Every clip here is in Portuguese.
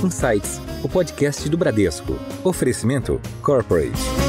Insights, o podcast do Bradesco. Oferecimento Corporate.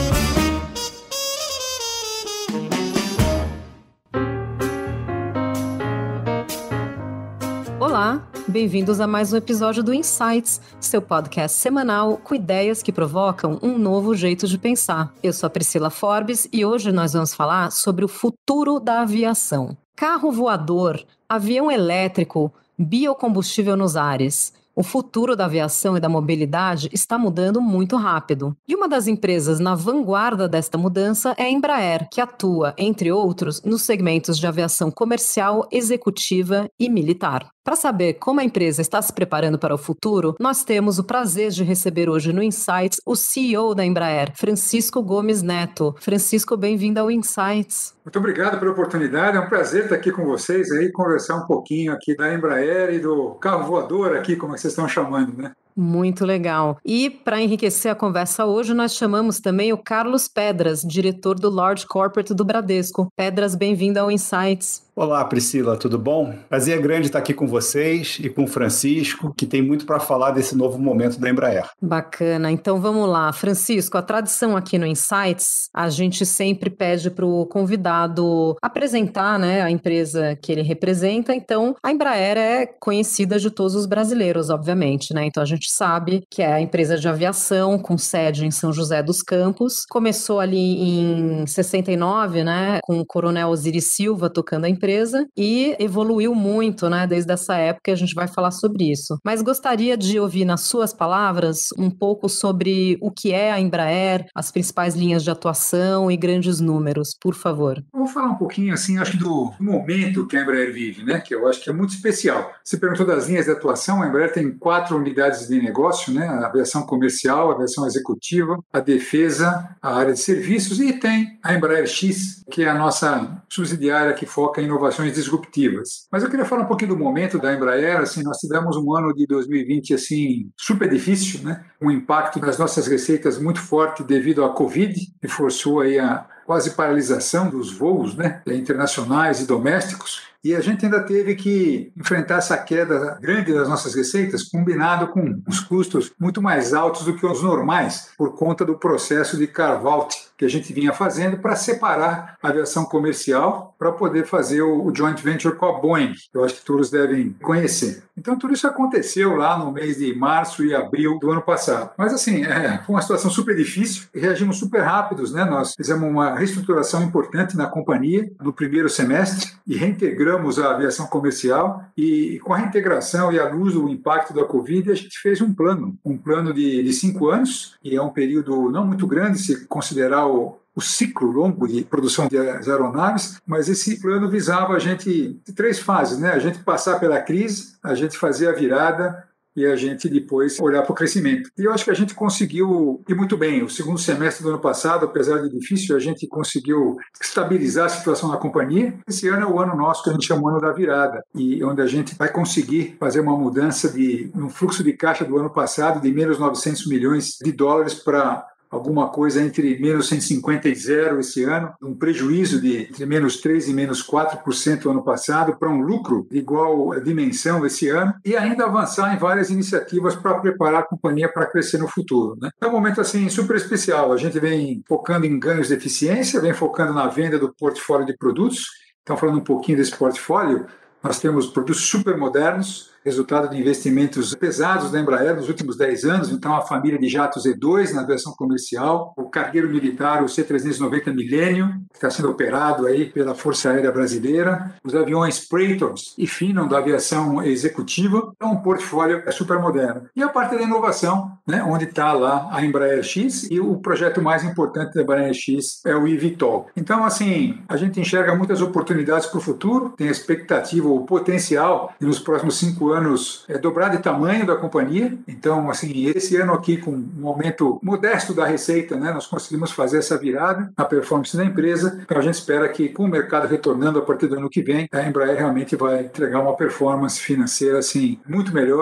Olá, bem-vindos a mais um episódio do Insights, seu podcast semanal com ideias que provocam um novo jeito de pensar. Eu sou a Priscila Forbes e hoje nós vamos falar sobre o futuro da aviação. Carro voador, avião elétrico, biocombustível nos ares. O futuro da aviação e da mobilidade está mudando muito rápido. E uma das empresas na vanguarda desta mudança é a Embraer, que atua, entre outros, nos segmentos de aviação comercial, executiva e militar. Para saber como a empresa está se preparando para o futuro, nós temos o prazer de receber hoje no Insights o CEO da Embraer, Francisco Gomes Neto. Francisco, bem-vindo ao Insights. Muito obrigado pela oportunidade, é um prazer estar aqui com vocês aí, conversar um pouquinho aqui da Embraer e do carro voador aqui, como vocês estão chamando, né? Muito legal. E para enriquecer a conversa hoje, nós chamamos também o Carlos Pedras, diretor do Large Corporate do Bradesco. Pedras, bem-vindo ao Insights. Olá, Priscila, tudo bom? Prazer grande estar aqui com vocês e com o Francisco, que tem muito para falar desse novo momento da Embraer. Bacana, então vamos lá. Francisco, a tradição aqui no Insights, a gente sempre pede para o convidado apresentar, né, a empresa que ele representa. Então, a Embraer é conhecida de todos os brasileiros, obviamente, né? Então, a gente sabe que é a empresa de aviação com sede em São José dos Campos. Começou ali em 69, né, com o Coronel Osiris Silva tocando a empresa e evoluiu muito, né, desde essa época. A gente vai falar sobre isso. Mas gostaria de ouvir nas suas palavras um pouco sobre o que é a Embraer, as principais linhas de atuação e grandes números, por favor. Vou falar um pouquinho, assim, acho do momento que a Embraer vive, né, que eu acho que é muito especial. Você perguntou das linhas de atuação, a Embraer tem 4 unidades de negócio, né, a aviação comercial, a aviação executiva, a defesa, a área de serviços e tem a Embraer X, que é a nossa subsidiária que foca em inovações disruptivas. Mas eu queria falar um pouquinho do momento da Embraer. Assim, nós tivemos um ano de 2020 assim, super difícil, né? Um impacto nas nossas receitas muito forte devido à Covid, que forçou aí a quase paralisação dos voos, né, internacionais e domésticos. E a gente ainda teve que enfrentar essa queda grande das nossas receitas, combinado com os custos muito mais altos do que os normais, por conta do processo de carve-out que a gente vinha fazendo para separar a aviação comercial para poder fazer o joint venture com a Boeing, que eu acho que todos devem conhecer. Então, tudo isso aconteceu lá no mês de março e abril do ano passado. Mas, assim, foi uma situação super difícil e reagimos super rápidos, né? Nós fizemos uma reestruturação importante na companhia no primeiro semestre e reintegramos a aviação comercial e com a reintegração e à luz do impacto da Covid, a gente fez um plano de 5 anos, e é um período não muito grande se considerar o ciclo longo de produção de aeronaves, mas esse plano visava a gente de 3 fases, né? A gente passar pela crise, a gente fazer a virada e a gente depois olhar para o crescimento. E eu acho que a gente conseguiu ir muito bem. O segundo semestre do ano passado, apesar de difícil, a gente conseguiu estabilizar a situação na companhia. Esse ano é o ano nosso que a gente chama o ano da virada, e onde a gente vai conseguir fazer uma mudança de um fluxo de caixa do ano passado de menos 900 milhões de dólares para alguma coisa entre menos 150 e zero esse ano, um prejuízo de entre menos 3% e menos 4% ano passado, para um lucro de igual dimensão esse ano, e ainda avançar em várias iniciativas para preparar a companhia para crescer no futuro, né? É um momento assim super especial. A gente vem focando em ganhos de eficiência, vem focando na venda do portfólio de produtos. Então, falando um pouquinho desse portfólio, nós temos produtos super modernos, resultado de investimentos pesados da Embraer nos últimos 10 anos, então a família de jatos E2 na aviação comercial, o cargueiro militar, o C-390 Millennium, que está sendo operado aí pela Força Aérea Brasileira, os aviões Praetors e Phenom da aviação executiva. É um portfólio super moderno. E a parte da inovação, né, onde está lá a Embraer X, e o projeto mais importante da Embraer X é o eVTOL. Então, assim, a gente enxerga muitas oportunidades para o futuro, tem a expectativa, o potencial de nos próximos 5 anos dobrar de tamanho da companhia. Então, assim, esse ano aqui, com um aumento modesto da receita, né, nós conseguimos fazer essa virada na performance da empresa. Então, a gente espera que, com o mercado retornando a partir do ano que vem, a Embraer realmente vai entregar uma performance financeira assim, muito melhor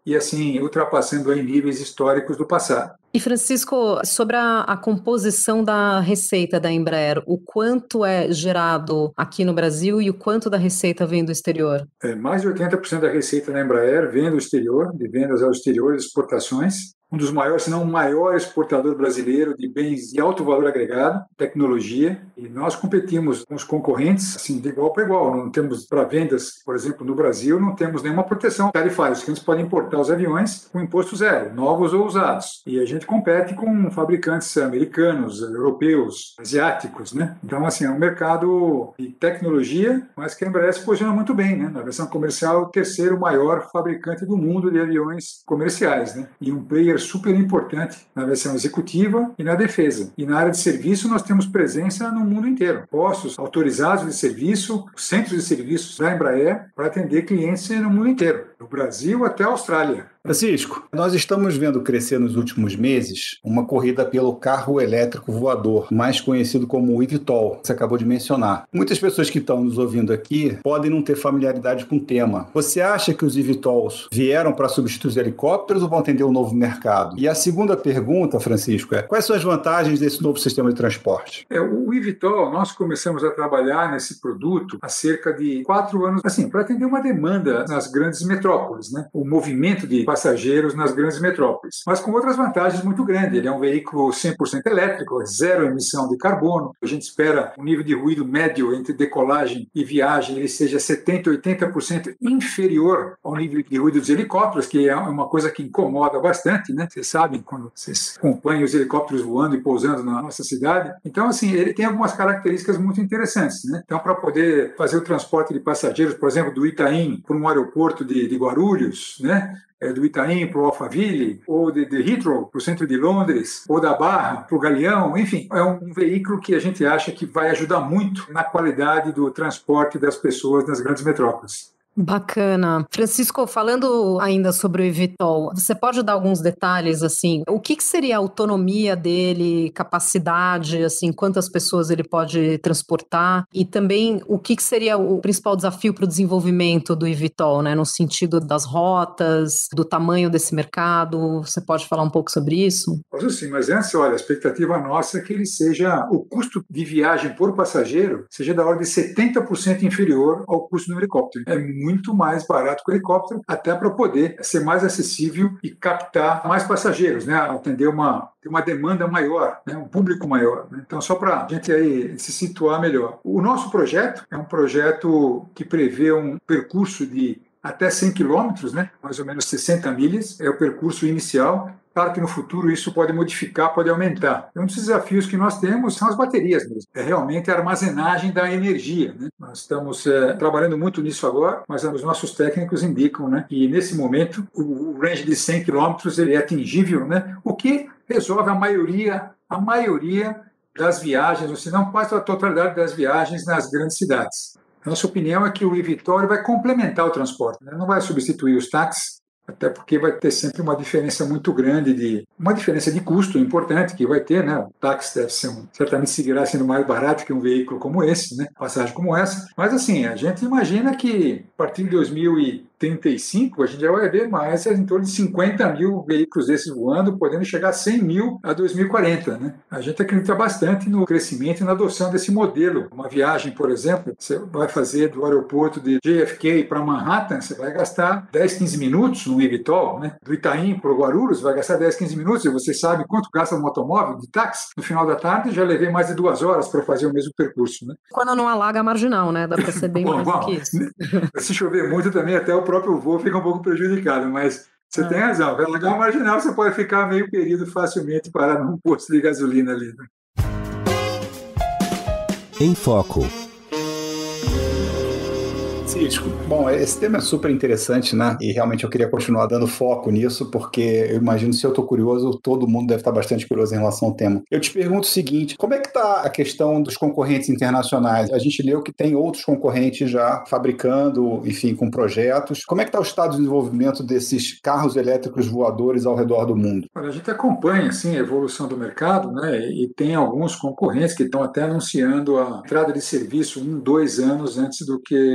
e assim ultrapassando aí níveis históricos do passado. E Francisco, sobre a composição da receita da Embraer, o quanto é gerado aqui no Brasil e o quanto da receita vem do exterior? Mais de 80% da receita da Embraer vem do exterior, de vendas ao exterior e exportações. Um dos maiores, se não o maior exportador brasileiro de bens de alto valor agregado, tecnologia, e nós competimos com os concorrentes assim, de igual para igual. Não temos, para vendas, por exemplo, no Brasil, não temos nenhuma proteção tarifária. Os clientes podem importar os aviões com imposto zero, novos ou usados. E a gente compete com fabricantes americanos, europeus, asiáticos, né? Então, assim, é um mercado de tecnologia, mas que a Embraer se posiciona muito bem, né? Na versão comercial, o terceiro maior fabricante do mundo de aviões comerciais, né? E um player super importante na versão executiva e na defesa. E na área de serviço nós temos presença no mundo inteiro. Postos autorizados de serviço, centros de serviços da Embraer para atender clientes no mundo inteiro, do Brasil até a Austrália. Francisco, nós estamos vendo crescer nos últimos meses uma corrida pelo carro elétrico voador, mais conhecido como o eVTOL, que você acabou de mencionar. Muitas pessoas que estão nos ouvindo aqui podem não ter familiaridade com o tema. Você acha que os eVTOLs vieram para substituir os helicópteros ou vão atender um novo mercado? E a segunda pergunta, Francisco, é: quais são as vantagens desse novo sistema de transporte? O eVTOL, nós começamos a trabalhar nesse produto há cerca de 4 anos, assim, para atender uma demanda nas grandes metrópoles, né? O movimento de passageiros nas grandes metrópoles, mas com outras vantagens muito grandes. Ele é um veículo 100% elétrico, zero emissão de carbono. A gente espera um nível de ruído médio entre decolagem e viagem ele seja 70% a 80% inferior ao nível de ruído dos helicópteros, que é uma coisa que incomoda bastante, né? Vocês sabem, quando vocês acompanham os helicópteros voando e pousando na nossa cidade. Então, assim, ele tem algumas características muito interessantes, né? Então, para poder fazer o transporte de passageiros, por exemplo, do Itaim para um aeroporto de Guarulhos, né? Do Itaim para o Alphaville, ou de Heathrow para o centro de Londres, ou da Barra para o Galeão, enfim, é um veículo que a gente acha que vai ajudar muito na qualidade do transporte das pessoas nas grandes metrópoles. Bacana. Francisco, falando ainda sobre o eVTOL, você pode dar alguns detalhes, assim, o que seria a autonomia dele, capacidade, assim, quantas pessoas ele pode transportar e também o que seria o principal desafio para o desenvolvimento do eVTOL, né, no sentido das rotas, do tamanho desse mercado, você pode falar um pouco sobre isso? Posso sim, mas antes, olha, a expectativa nossa é que ele seja, o custo de viagem por passageiro seja da ordem de 70% inferior ao custo do helicóptero. É muito mais barato que o helicóptero, até para poder ser mais acessível e captar mais passageiros, né? Atender uma demanda maior, né? Um público maior, né? Então, só para a gente aí se situar melhor. O nosso projeto é um projeto que prevê um percurso de até 100 quilômetros, né? Mais ou menos 60 milhas, é o percurso inicial. Claro que no futuro isso pode modificar, pode aumentar. Um dos desafios que nós temos são as baterias mesmo. É realmente a armazenagem da energia, né? Nós estamos trabalhando muito nisso agora, mas os nossos técnicos indicam, né, que nesse momento o range de 100 km ele é atingível, né? O que resolve a maioria das viagens, ou se não quase a totalidade das viagens nas grandes cidades. Nossa opinião é que o eVTOL vai complementar o transporte, né? Não vai substituir os táxis, até porque vai ter sempre uma diferença muito grande, uma diferença de custo importante que vai ter, né? O táxi deve ser certamente seguirá sendo mais barato que um veículo como esse, né? Passagem como essa. Mas assim, a gente imagina que a partir de 2035 a gente já vai ver mais em torno de 50 mil veículos desses voando, podendo chegar a 100 mil a 2040, né? A gente acredita bastante no crescimento e na adoção desse modelo. Uma viagem, por exemplo, você vai fazer do aeroporto de JFK para Manhattan, você vai gastar 10, 15 minutos no eVTOL, né? Do Itaim para o Guarulhos vai gastar 10, 15 minutos, e você sabe quanto gasta um automóvel de táxi? No final da tarde já levei mais de 2 horas para fazer o mesmo percurso, né? Quando não alaga a marginal, né? Dá para ser bem mais do que isso. Se chover muito também, até o próprio voo fica um pouco prejudicado, mas você tem razão. Vai alagar a marginal, você pode ficar meio período facilmente parado num posto de gasolina ali, né? Em Foco. Francisco, bom, esse tema é super interessante, né? E realmente eu queria continuar dando foco nisso, porque eu imagino, se eu estou curioso, todo mundo deve estar bastante curioso em relação ao tema. Eu te pergunto o seguinte: como é que está a questão dos concorrentes internacionais? A gente leu que tem outros concorrentes já fabricando, enfim, com projetos. Como é que está o estado de desenvolvimento desses carros elétricos voadores ao redor do mundo? Olha, a gente acompanha, assim, a evolução do mercado, né? E tem alguns concorrentes que estão até anunciando a entrada de serviço 1, 2 anos antes do que nós.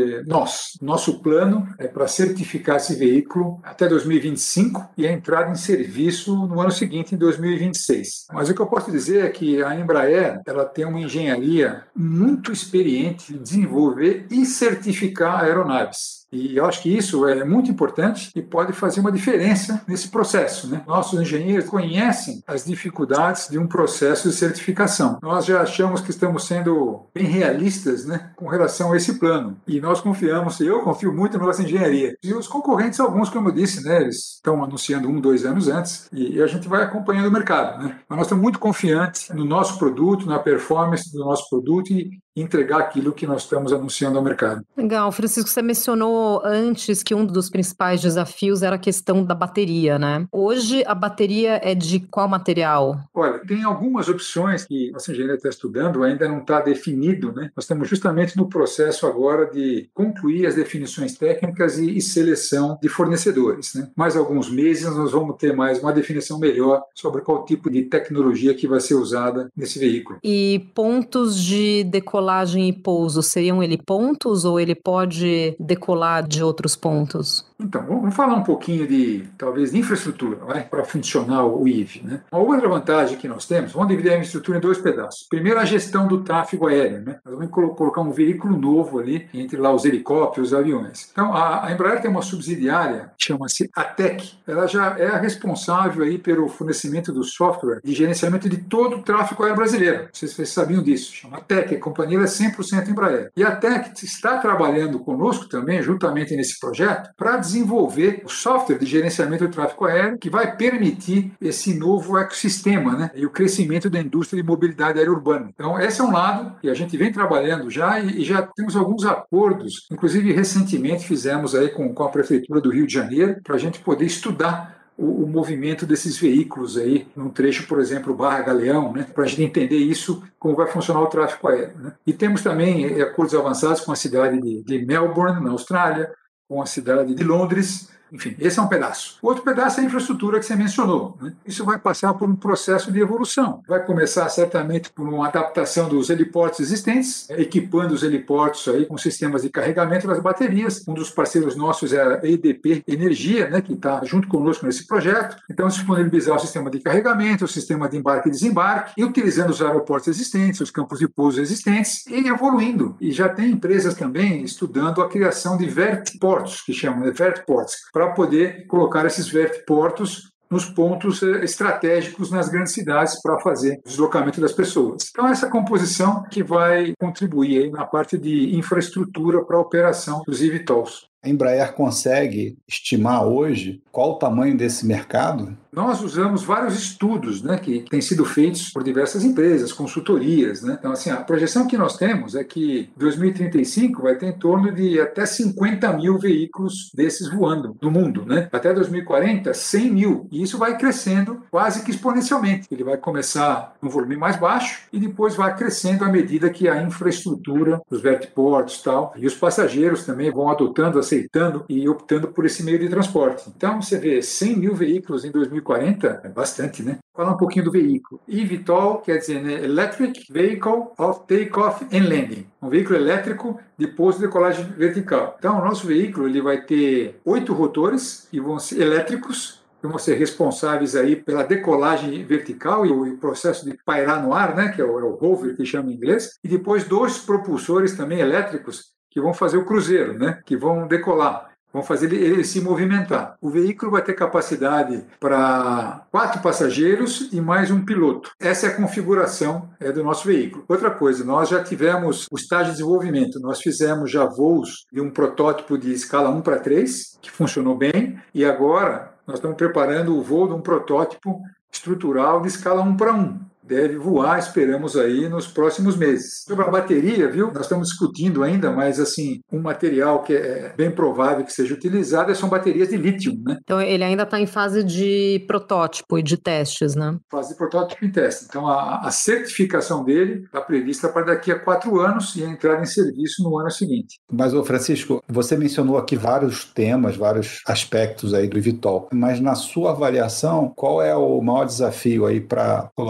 Nosso plano é para certificar esse veículo até 2025 e a entrada em serviço no ano seguinte, em 2026. Mas o que eu posso dizer é que a Embraer ela tem uma engenharia muito experiente em desenvolver e certificar aeronaves. E eu acho que isso é muito importante e pode fazer uma diferença nesse processo, né? Nossos engenheiros conhecem as dificuldades de um processo de certificação. Nós já achamos que estamos sendo bem realistas, né, com relação a esse plano. E nós confiamos, eu confio muito na nossa engenharia. E os concorrentes, alguns, como eu disse, né, eles estão anunciando 2 anos antes e a gente vai acompanhando o mercado, né? Mas nós estamos muito confiantes no nosso produto, na performance do nosso produto e entregar aquilo que nós estamos anunciando ao mercado. Legal. Francisco, você mencionou antes que um dos principais desafios era a questão da bateria, né? Hoje, a bateria é de qual material? Olha, tem algumas opções que nossa engenharia está estudando, ainda não está definido, né? Nós estamos justamente no processo agora de concluir as definições técnicas e seleção de fornecedores, né? Mais alguns meses nós vamos ter mais uma definição melhor sobre qual tipo de tecnologia que vai ser usada nesse veículo. E pontos de decolagem e pouso, seriam helipontos ou ele pode decolar de outros pontos? Então, vamos falar um pouquinho talvez, de infraestrutura, para funcionar o IV, né? Uma outra vantagem que nós temos, vamos dividir a infraestrutura em 2 pedaços. Primeiro, a gestão do tráfego aéreo, né? Nós vamos colocar um veículo novo ali, entre lá os helicópteros, os aviões. Então, a Embraer tem uma subsidiária, chama-se ATEC. Ela já é a responsável aí pelo fornecimento do software de gerenciamento de todo o tráfego aéreo brasileiro. Não sei se vocês sabiam disso. Chama ATEC, a companhia é 100% Embraer. E a ATEC está trabalhando conosco também, juntamente nesse projeto, para desenvolver o software de gerenciamento do tráfego aéreo que vai permitir esse novo ecossistema, né? E o crescimento da indústria de mobilidade aérea urbana. Então, esse é um lado que a gente vem trabalhando já e já temos alguns acordos, inclusive recentemente fizemos aí com a Prefeitura do Rio de Janeiro para a gente poder estudar o movimento desses veículos aí, num trecho, por exemplo, Barra Galeão, né, para a gente entender isso, como vai funcionar o tráfego aéreo, né? E temos também acordos avançados com a cidade de Melbourne, na Austrália, com a cidade de Londres. Enfim, esse é um pedaço. Outro pedaço é a infraestrutura que você mencionou, né? Isso vai passar por um processo de evolução. Vai começar certamente por uma adaptação dos heliportos existentes, equipando os heliportos aí com sistemas de carregamento das baterias. Um dos parceiros nossos é a EDP Energia, né, que está junto conosco nesse projeto. Então, disponibilizar o sistema de carregamento, o sistema de embarque e desembarque, e utilizando os aeroportos existentes, os campos de pouso existentes, e evoluindo. E já tem empresas também estudando a criação de vertiportos, que chamam de vertiports, para poder colocar esses vertiportos nos pontos estratégicos nas grandes cidades para fazer o deslocamento das pessoas. Então, essa composição que vai contribuir aí na parte de infraestrutura para a operação dos eVTOLs. A Embraer consegue estimar hoje qual o tamanho desse mercado? Nós usamos vários estudos, né, que têm sido feitos por diversas empresas, consultorias, né? Então, assim, a projeção que nós temos é que em 2035 vai ter em torno de até 50 mil veículos desses voando no mundo, né? Até 2040, 100 mil. E isso vai crescendo quase que exponencialmente. Ele vai começar num volume mais baixo e depois vai crescendo à medida que a infraestrutura, os vertiportos e tal, e os passageiros também vão adotando, aceitando e optando por esse meio de transporte. Então, você vê 100 mil veículos em 2040, é bastante, né? Falar um pouquinho do veículo. eVTOL quer dizer, né, Electric Vehicle of Takeoff and Landing. Um veículo elétrico de pouso e decolagem vertical. Então, o nosso veículo ele vai ter 8 rotores e vão ser elétricos, que vão ser responsáveis aí pela decolagem vertical e o processo de pairar no ar, né, que é o hover, que chama em inglês, e depois 2 propulsores também elétricos que vão fazer o cruzeiro, né, que vão decolar. Vão fazer ele se movimentar. O veículo vai ter capacidade para 4 passageiros e mais um piloto. Essa é a configuração do nosso veículo. Outra coisa, nós já tivemos o estágio de desenvolvimento. Nós fizemos já voos de um protótipo de escala 1:3, que funcionou bem, e agora nós estamos preparando o voo de um protótipo estrutural de escala 1:1. Deve voar, esperamos aí, nos próximos meses. Sobre a bateria, viu? Nós estamos discutindo ainda, mas assim, um material que é bem provável que seja utilizado são baterias de lítio, né? Então, ele ainda está em fase de protótipo e de testes, né? Fase de protótipo e teste. Então, a certificação dele está prevista para daqui a 4 anos e a entrada em serviço no ano seguinte. Mas, Francisco, você mencionou aqui vários temas, vários aspectos aí do eVTOL, mas na sua avaliação, qual é o maior desafio aí para colocar em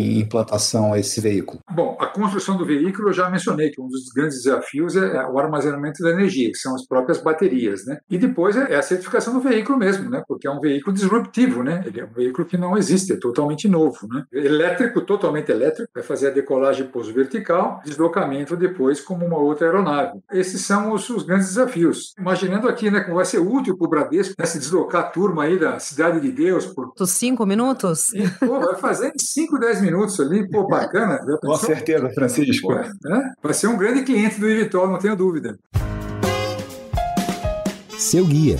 em implantação esse veículo? Bom, a construção do veículo eu já mencionei que um dos grandes desafios é o armazenamento da energia, que são as próprias baterias, né? E depois é a certificação do veículo mesmo, né? Porque é um veículo disruptivo, né? Ele é um veículo que não existe, é totalmente novo, né? Elétrico, totalmente elétrico, vai fazer a decolagem e pouso vertical, deslocamento depois como uma outra aeronave. Esses são os grandes desafios. Imaginando aqui, né, como vai ser útil para o Bradesco, né, se deslocar a turma aí da Cidade de Deus por 5 minutos? E, vai fazer em 5, 10 minutos ali, bacana. Com certeza, Francisco. Vai ser um grande cliente do eVTOL, não tenho dúvida. Seu guia.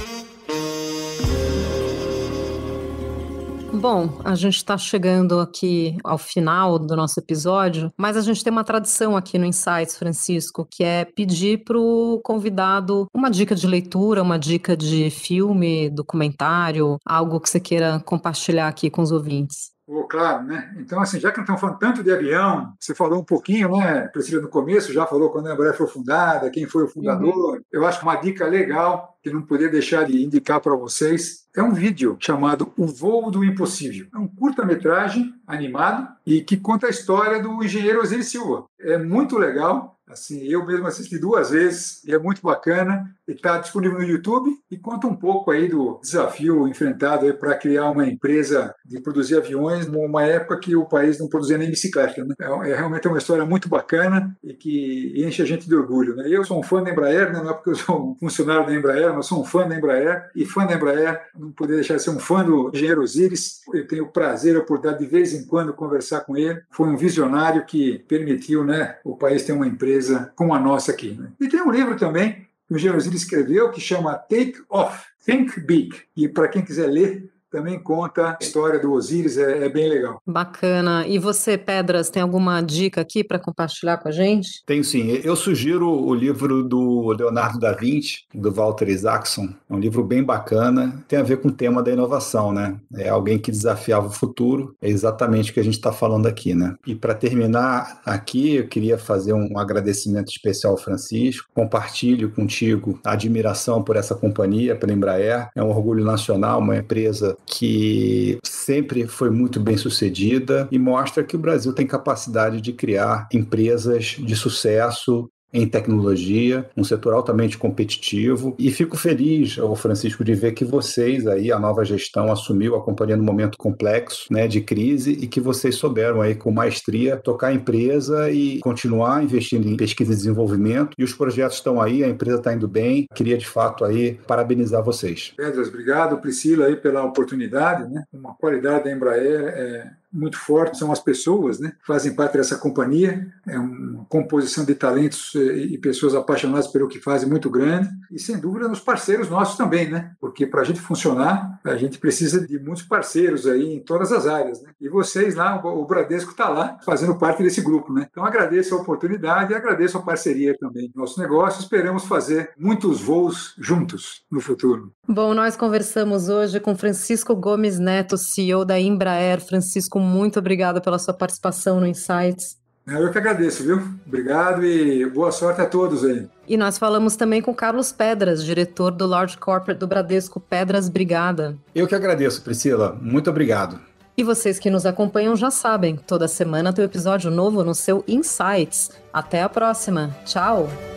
Bom, a gente está chegando aqui ao final do nosso episódio, mas a gente tem uma tradição aqui no Insights, Francisco, que é pedir para o convidado uma dica de leitura, uma dica de filme, documentário, algo que você queira compartilhar aqui com os ouvintes. Claro, né? Então, assim, já que não estamos falando tanto de avião, você falou um pouquinho, né, Priscila, no começo, já falou quando a Embraer foi fundada, quem foi o fundador. Eu acho que uma dica legal, que não poderia deixar de indicar para vocês, é um vídeo chamado O Voo do Impossível. É um curta-metragem animado e que conta a história do engenheiro Osiris Silva. É muito legal. Assim, eu mesmo assisti 2 vezes e é muito bacana. Está disponível no YouTube e conta um pouco aí do desafio enfrentado para criar uma empresa de produzir aviões numa época que o país não produzia nem bicicleta, né? É realmente uma história muito bacana e que enche a gente de orgulho, né? Eu sou um fã da Embraer, né? Não é porque eu sou um funcionário da Embraer, mas sou um fã da Embraer, e fã da Embraer não poderia deixar de ser um fã do engenheiro Osiris. Eu tenho o prazer, a oportunidade de vez em quando conversar com ele. Foi um visionário que permitiu, né, o país ter uma empresa como a nossa aqui, né? E tem um livro também que o engenheiro Osiris escreveu que chama Take Off, Think Big. E para quem quiser ler, também conta a história do Osiris, é bem legal. Bacana. E você, Pedras, tem alguma dica aqui para compartilhar com a gente? Tenho sim. Eu sugiro o livro do Leonardo da Vinci, do Walter Isaacson. É um livro bem bacana, tem a ver com o tema da inovação, né? É alguém que desafiava o futuro, é exatamente o que a gente está falando aqui, né? E para terminar aqui, eu queria fazer um agradecimento especial ao Francisco. Compartilho contigo a admiração por essa companhia, pela Embraer. É um orgulho nacional, uma empresa que sempre foi muito bem sucedida e mostra que o Brasil tem capacidade de criar empresas de sucesso em tecnologia, um setor altamente competitivo, e fico feliz, Francisco, de ver que vocês aí, a nova gestão assumiu a companhia num momento complexo, né, de crise, e que vocês souberam aí com maestria tocar a empresa e continuar investindo em pesquisa e desenvolvimento, e os projetos estão aí, a empresa está indo bem. Queria de fato aí parabenizar vocês. Pedras, obrigado, Priscila, aí pela oportunidade, né? Uma qualidade da Embraer muito forte, são as pessoas, né, que fazem parte dessa companhia. É uma composição de talentos e pessoas apaixonadas pelo que fazem muito grande, e sem dúvida nos parceiros nossos também, né, porque para a gente funcionar, a gente precisa de muitos parceiros aí em todas as áreas, né, e vocês lá, o Bradesco está lá fazendo parte desse grupo, né, então agradeço a oportunidade e agradeço a parceria também do nosso negócio. Esperamos fazer muitos voos juntos no futuro. Bom, nós conversamos hoje com Francisco Gomes Neto, CEO da Embraer. Francisco, muito obrigada pela sua participação no Insights. Eu que agradeço, viu? Obrigado e boa sorte a todos aí. E nós falamos também com Carlos Pedras, diretor do Large Corporate do Bradesco. Pedras, obrigada. Eu que agradeço, Priscila. Muito obrigado. E vocês que nos acompanham já sabem, toda semana tem um episódio novo no seu Insights. Até a próxima. Tchau!